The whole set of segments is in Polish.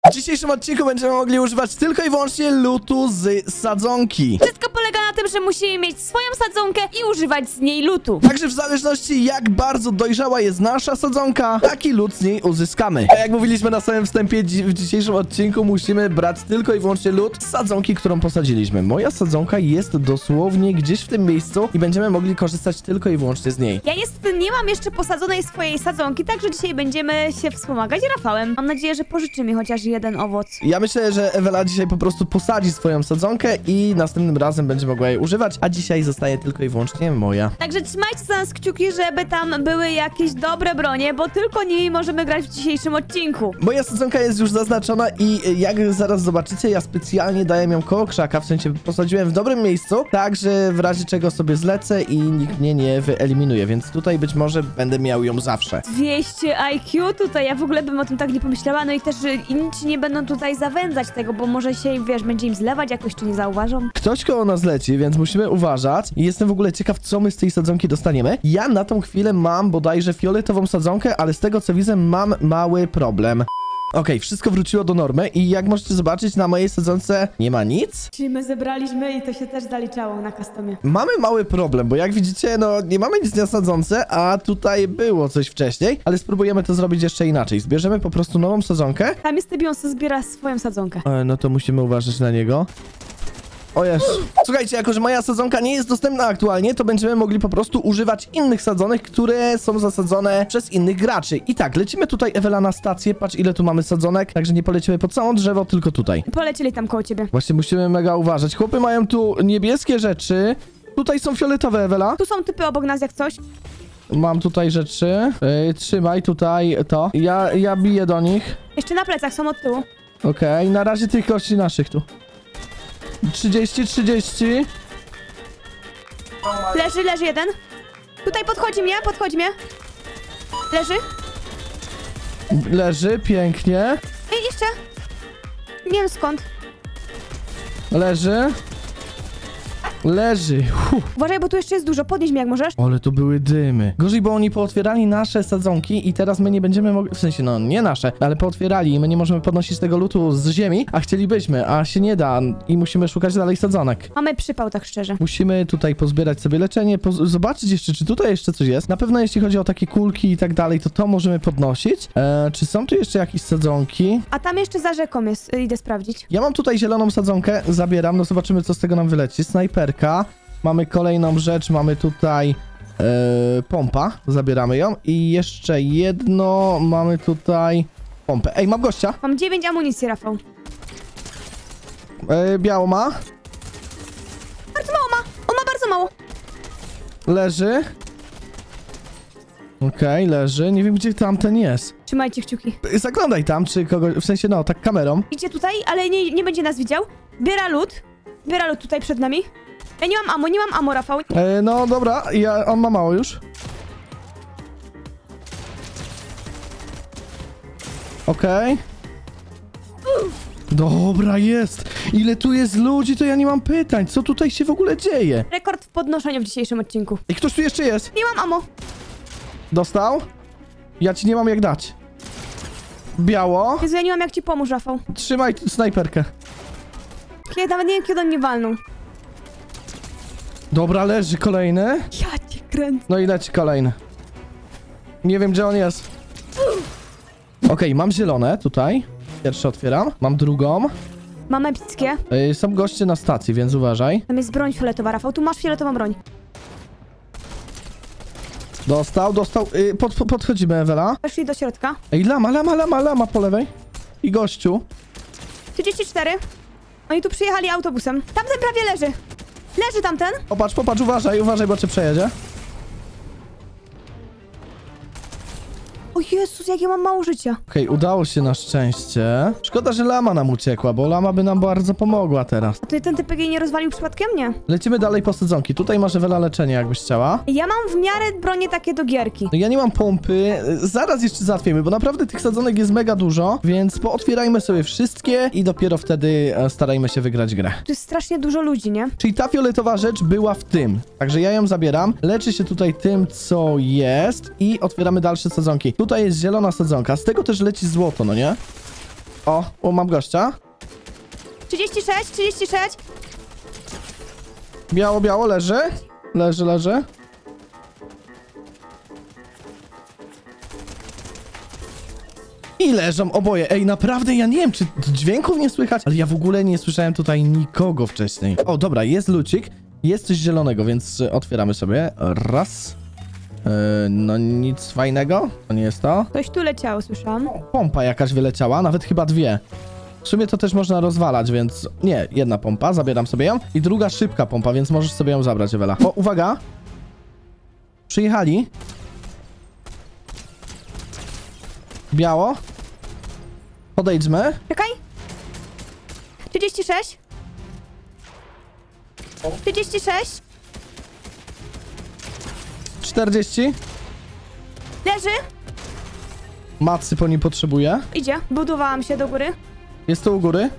W dzisiejszym odcinku będziemy mogli używać tylko i wyłącznie lootu z sadzonki. Wszystko polega na tym, że musimy mieć swoją sadzonkę i używać z niej lootu. Także w zależności jak bardzo dojrzała jest nasza sadzonka, taki loot z niej uzyskamy. A jak mówiliśmy na samym wstępie, w dzisiejszym odcinku musimy brać tylko i wyłącznie loot z sadzonki, którą posadziliśmy. Moja sadzonka jest dosłownie gdzieś w tym miejscu i będziemy mogli korzystać tylko i wyłącznie z niej. Ja niestety nie mam jeszcze posadzonej swojej sadzonki, także dzisiaj będziemy się wspomagać Rafałem. Mam nadzieję, że pożyczy mi chociaż jeden owoc. Ja myślę, że Ewela dzisiaj po prostu posadzi swoją sadzonkę i następnym razem będzie mogła jej używać, a dzisiaj zostaje tylko i wyłącznie moja. Także trzymajcie za nas kciuki, żeby tam były jakieś dobre bronie, bo tylko nimi możemy grać w dzisiejszym odcinku. Moja sadzonka jest już zaznaczona i jak zaraz zobaczycie, ja specjalnie daję ją koło krzaka, w sensie posadziłem w dobrym miejscu, tak, że w razie czego sobie zlecę i nikt mnie nie wyeliminuje, więc tutaj być może będę miał ją zawsze. 200 IQ tutaj, ja w ogóle bym o tym tak nie pomyślała, no i też, że inni nie będą tutaj zawędzać tego, bo może się, wiesz, będzie im zlewać jakoś, czy nie zauważą. Ktoś koło nas leci, więc musimy uważać i jestem w ogóle ciekaw, co my z tej sadzonki dostaniemy. Ja na tą chwilę mam bodajże fioletową sadzonkę, ale z tego co widzę mam mały problem. Okej, wszystko wróciło do normy i jak możecie zobaczyć, na mojej sadzonce nie ma nic. Czyli my zebraliśmy i to się też zaliczało na customie. Mamy mały problem, bo jak widzicie, no nie mamy nic na sadzonce, a tutaj było coś wcześniej, ale spróbujemy to zrobić jeszcze inaczej. Zbierzemy po prostu nową sadzonkę. Tam jest Tybion, co zbiera swoją sadzonkę. No to musimy uważać na niego. O Jezu. Słuchajcie, jako że moja sadzonka nie jest dostępna aktualnie, to będziemy mogli po prostu używać innych sadzonek, które są zasadzone przez innych graczy. I tak, lecimy tutaj, Ewela, na stację. Patrz, ile tu mamy sadzonek, także nie polecimy po całe drzewo, tylko tutaj. Polecieli tam koło ciebie. Właśnie musimy mega uważać. Chłopy mają tu niebieskie rzeczy. Tutaj są fioletowe, Ewela. Tu są typy obok nas jak coś. Mam tutaj rzeczy. Trzymaj tutaj to. Ja biję do nich. Jeszcze na plecach są od tyłu. Okej, na razie tych gości naszych tu. 30. Leży jeden. Tutaj podchodzi mnie. Leży, pięknie. Ej, jeszcze. Nie wiem skąd. Leży. Uważaj, bo tu jeszcze jest dużo. Podnieś mnie jak możesz. Ale to były dymy. Gorzej, bo oni pootwierali nasze sadzonki i teraz my nie będziemy mogli... W sensie, no nie nasze, ale pootwierali i my nie możemy podnosić tego lootu z ziemi, a chcielibyśmy, a się nie da i musimy szukać dalej sadzonek. Mamy przypał, tak szczerze. Musimy tutaj pozbierać sobie leczenie, zobaczyć jeszcze, czy tutaj jeszcze coś jest. Na pewno jeśli chodzi o takie kulki i tak dalej, to możemy podnosić. Czy są tu jeszcze jakieś sadzonki? A tam jeszcze za rzeką jest. Idę sprawdzić. Ja mam tutaj zieloną sadzonkę, zabieram, no zobaczymy, co z tego nam wyleci. Snajperka. Mamy kolejną rzecz, mamy tutaj pompa, zabieramy ją i jeszcze jedno, mamy tutaj pompę. Ej, mam gościa. Mam 9 amunicji, Rafał. Biało ma. Bardzo mało ma. On ma bardzo mało. Leży. Okej, leży. Nie wiem, gdzie tamten jest. Trzymajcie kciuki. Zaglądaj tam, czy kogoś, w sensie, no, tak kamerą. Idzie tutaj, ale nie będzie nas widział. Biera lód tutaj przed nami. Ja nie mam ammo, Rafał. No dobra, on ma mało już. Okej. Dobra, jest. Ile tu jest ludzi, to ja nie mam pytań. Co tutaj się w ogóle dzieje? Rekord w podnoszeniu w dzisiejszym odcinku. I ktoś tu jeszcze jest. Nie mam ammo. Dostał? Ja ci nie mam jak dać. Biało. Jezu, ja nie mam jak ci pomóc, Rafał. Trzymaj snajperkę. Ja nawet nie wiem, kiedy on nie walnął. Dobra, leży kolejny. Ja cię kręcę. No i leci kolejny. Nie wiem, gdzie on jest. Okej, mam zielone tutaj. Pierwsze otwieram. Mam drugą. Mam epickie. Są goście na stacji, więc uważaj. Tam jest broń fioletowa, Rafał. Tu masz fioletową broń. Dostał. Podchodzimy, Ewela. Weszli do środka. Ej, lama po lewej. I gościu. 34. Oni tu przyjechali autobusem. Tamten prawie leży. Leży tamten. Popatrz, uważaj, bo cię przejedzie. O Jezus, jak ja mam mało życia. Okej, udało się na szczęście. Szkoda, że lama nam uciekła, bo lama by nam bardzo pomogła teraz. A tutaj ten typek jej nie rozwalił przypadkiem? Nie. Lecimy dalej po sadzonki. Tutaj masz, Ewela, leczenie, jakbyś chciała. Ja mam w miarę bronie takie do gierki. No ja nie mam pompy. Zaraz jeszcze załatwimy, bo naprawdę tych sadzonek jest mega dużo, więc pootwierajmy sobie wszystkie i dopiero wtedy starajmy się wygrać grę. Tu jest strasznie dużo ludzi, nie? Czyli ta fioletowa rzecz była w tym. Także ja ją zabieram. Leczy się tutaj tym, co jest i otwieramy dalsze sadzonki. Tutaj jest zielona sadzonka. Z tego też leci złoto, no nie? O, mam gościa. 36, 36. Biało, leży. Leży. I leżą oboje. Ej, naprawdę ja nie wiem, czy dźwięków nie słychać, ale ja w ogóle nie słyszałem tutaj nikogo wcześniej. O, dobra, jest lucik. Jest coś zielonego, więc otwieramy sobie. Raz. No nic fajnego. To nie jest to. Coś tu leciało, słyszałam. Pompa jakaś wyleciała, nawet chyba 2. W sumie to też można rozwalać, więc... Nie, jedna pompa, zabieram sobie ją. I druga szybka pompa, więc możesz sobie ją zabrać, Ewela. O, uwaga. Przyjechali. Biało. Podejdźmy. Czekaj. 36. 36. 40. Leży. Macy po nim potrzebuje. Idzie. Budowałam się do góry. Jest tu u góry.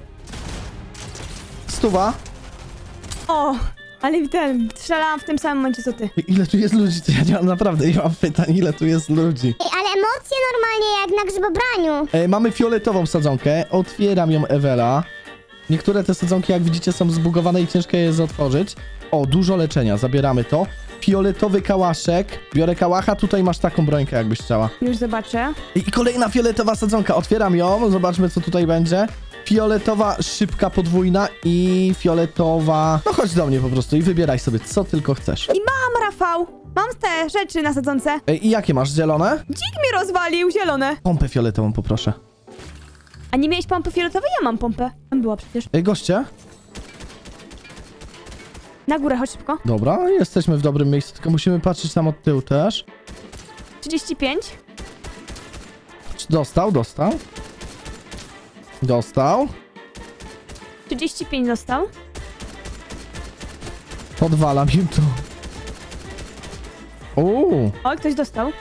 100. O, ale strzelałam w tym samym momencie co ty. Ile tu jest ludzi? To ja nie mam naprawdę, nie mam pytań, ile tu jest ludzi. Ej, ale emocje normalnie jak na grzybobraniu. Mamy fioletową sadzonkę. Otwieram ją, Ewela. Niektóre te sadzonki, jak widzicie, są zbugowane i ciężko je jest otworzyć. O, dużo leczenia, zabieramy to. Fioletowy kałaszek. Biorę kałacha, tutaj masz taką brońkę, jakbyś chciała. Już zobaczę. I kolejna fioletowa sadzonka. Otwieram ją, zobaczmy, co tutaj będzie. Fioletowa, szybka, podwójna i fioletowa... No chodź do mnie po prostu i wybieraj sobie, co tylko chcesz. I mam, Rafał. Mam te rzeczy na sadzonce. I jakie masz? Zielone? Dzik mnie rozwalił, zielone. Pompę fioletową poproszę. A nie miałeś pompy fioletowej? Ja mam pompę. Tam była przecież. Goście? Na górę, chodź szybko. Dobra, jesteśmy w dobrym miejscu, tylko musimy patrzeć tam od tyłu też. 35. Dostał. 35 dostał. Podwalam im to. Oj, ktoś dostał.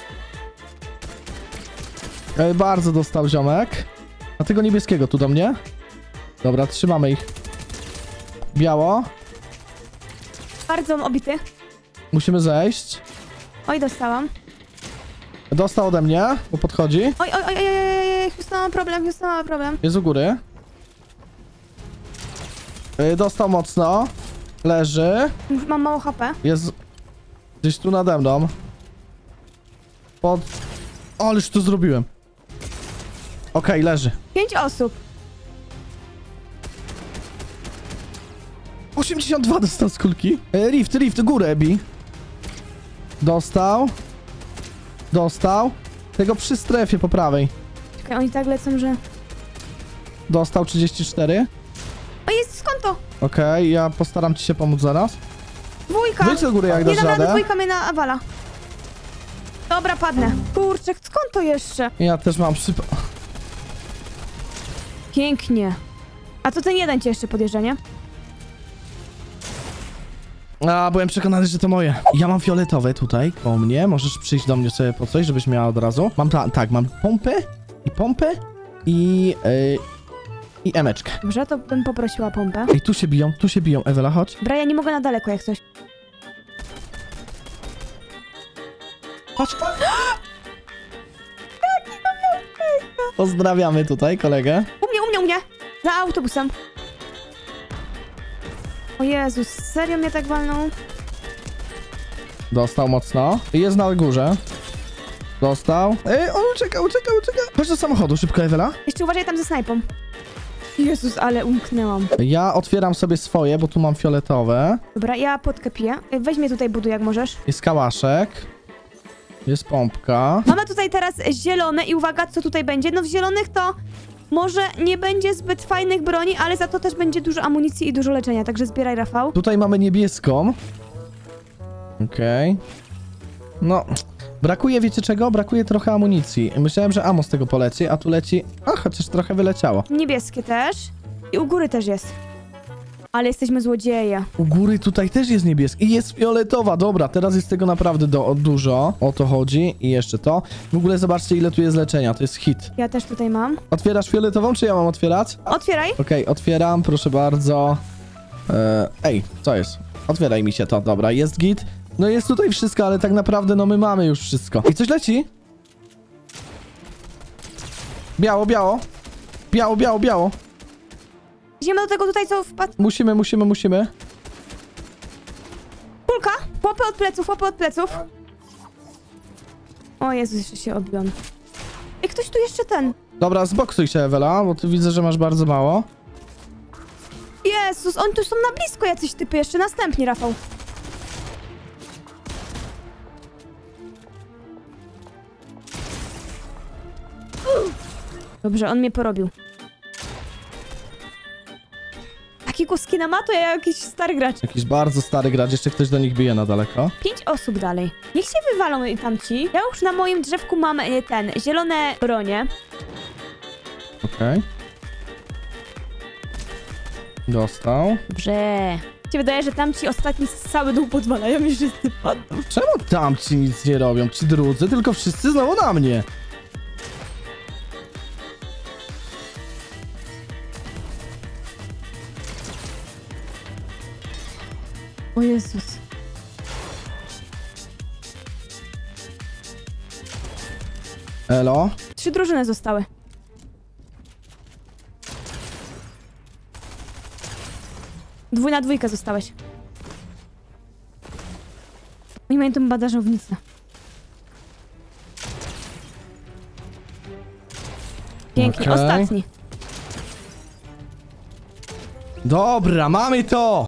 Bardzo dostał ziomek. A tego niebieskiego tu do mnie. Dobra, trzymamy ich. Biało. Bardzo obity. Musimy zejść. Oj, dostałam. Dostał ode mnie, bo podchodzi. Oj, Houston ma problem. Jest u góry. Dostał mocno. Leży. Już mam mało HP. Jest gdzieś tu nade mną. Ależ to zrobiłem. Okej, leży. 5 osób. 82 dostał z kulki. Rift, górę bi. Dostał. Tego przy strefie po prawej. Czekaj, oni tak lecą, że... Dostał 34. O, jest, skąd to? Okej, ja postaram ci się pomóc zaraz. Dwójka. Wyjdź do góry, jak Nie dasz dam rady, radę. dwójka mnie nawala. Dobra, padnę. Kurczę, skąd to jeszcze? Ja też mam Pięknie. A to ten jeden cię jeszcze podjeżdża, nie? byłem przekonany, że to moje. Ja mam fioletowe tutaj, koło mnie. Możesz przyjść do mnie sobie po coś, żebyś miała od razu. Mam tak, mam pompę i emeczkę. Dobrze, to bym poprosiła pompę. Ej, tu się biją, Ewela, chodź. Dobra, ja nie mogę na daleko, jak coś. Patrz. Pozdrawiamy tutaj kolegę. U mnie. Za autobusem. O Jezus, serio mnie tak walną? Dostał mocno. Jest na górze. Dostał. On ucieka. Chodź do samochodu, szybko, Ewela. Jeszcze uważaj tam ze snajpą. Jezus, ale umknęłam. Ja otwieram sobie swoje, bo tu mam fioletowe. Dobra, ja podkę piję. Weź mnie tutaj buduj, jak możesz. Jest kałaszek. Jest pompka. Mamy tutaj teraz zielone i uwaga, co tutaj będzie. No w zielonych to może nie będzie zbyt fajnych broni, ale za to też będzie dużo amunicji i dużo leczenia, także zbieraj, Rafał. Tutaj mamy niebieską. Okej. No, brakuje, wiecie czego? Brakuje trochę amunicji. Myślałem, że ammo z tego poleci, a tu leci... chociaż trochę wyleciało. Niebieskie też. I u góry też jest. Ale jesteśmy złodzieje. U góry tutaj też jest niebieski. I jest fioletowa. Dobra, teraz jest tego naprawdę dużo. O to chodzi. I jeszcze to. W ogóle zobaczcie, ile tu jest leczenia. To jest hit. Ja też tutaj mam. Otwierasz fioletową, czy ja mam otwierać? Otwieraj. Okej, otwieram, proszę bardzo. Ej, co jest? Otwieraj mi się to, dobra, jest git. No jest tutaj wszystko, ale tak naprawdę no my mamy już wszystko. I coś leci? Biało. Biało, biało, biało. Idziemy do tego tutaj, co wpadł. Musimy. Kulka! Chłopy od pleców, chłopy od pleców. O Jezus, jeszcze się odbiłam. Ej, ktoś tu jeszcze ten. Dobra, zboksuj się, Ewela, bo tu widzę, że masz bardzo mało. Jezus, oni tu są na blisko jacyś typy jeszcze. Następni, Rafał. Dobrze, on mnie porobił. Taki kuski na mato, ja jakiś stary gracz. Jakiś bardzo stary gracz, jeszcze ktoś do nich bije na daleko. 5 osób dalej. Niech się wywalą tamci. Ja już na moim drzewku mam zielone bronie. Okej. Dostał. Dobrze. Mi się wydaje, że tamci ostatni cały dół podwalają i wszyscy padną. Czemu tamci nic nie robią? Ci drudzy, tylko wszyscy znowu na mnie. O Jezus. Elo? 3 drużyny zostały. Dwój na dwójkę zostałeś. Nie mają tą badażownicę. Pięknie, Okej. ostatni. Dobra, mamy to!